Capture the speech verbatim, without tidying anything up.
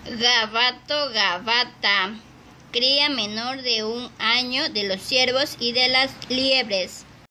Gabato, gavata, cría menor de un año de los ciervos y de las liebres.